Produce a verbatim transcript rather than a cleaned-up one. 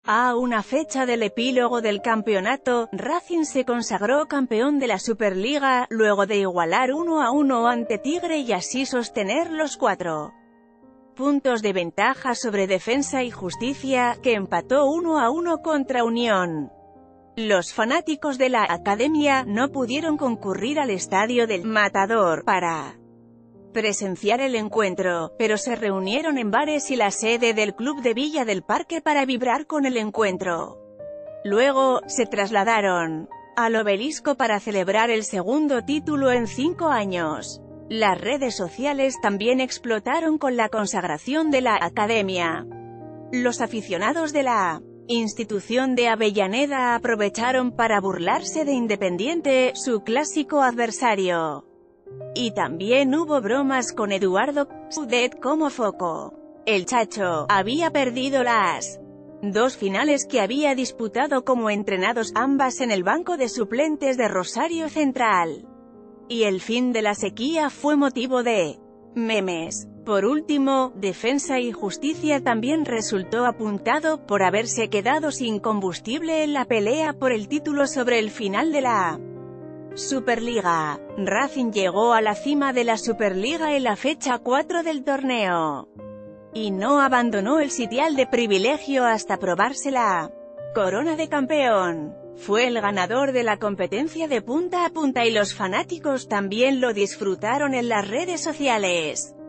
A una fecha del epílogo del campeonato, Racing se consagró campeón de la Superliga, luego de igualar uno a uno ante Tigre y así sostener los cuatro puntos de ventaja sobre Defensa y Justicia, que empató uno a uno contra Unión. Los fanáticos de la academia no pudieron concurrir al estadio del Matador para presenciar el encuentro, pero se reunieron en bares y la sede del club de Villa del Parque para vibrar con el encuentro. Luego, se trasladaron al Obelisco para celebrar el segundo título en cinco años. Las redes sociales también explotaron con la consagración de la academia. Los aficionados de la institución de Avellaneda aprovecharon para burlarse de Independiente, su clásico adversario. Y también hubo bromas con Eduardo Coudet como foco. El Chacho había perdido las dos finales que había disputado como entrenados, ambas en el banco de suplentes de Rosario Central. Y el fin de la sequía fue motivo de memes. Por último, Defensa y Justicia también resultó apuntado por haberse quedado sin combustible en la pelea por el título sobre el final de la Superliga. Racing llegó a la cima de la Superliga en la fecha cuatro del torneo. Y no abandonó el sitial de privilegio hasta probarse la corona de campeón. Fue el ganador de la competencia de punta a punta y los fanáticos también lo disfrutaron en las redes sociales.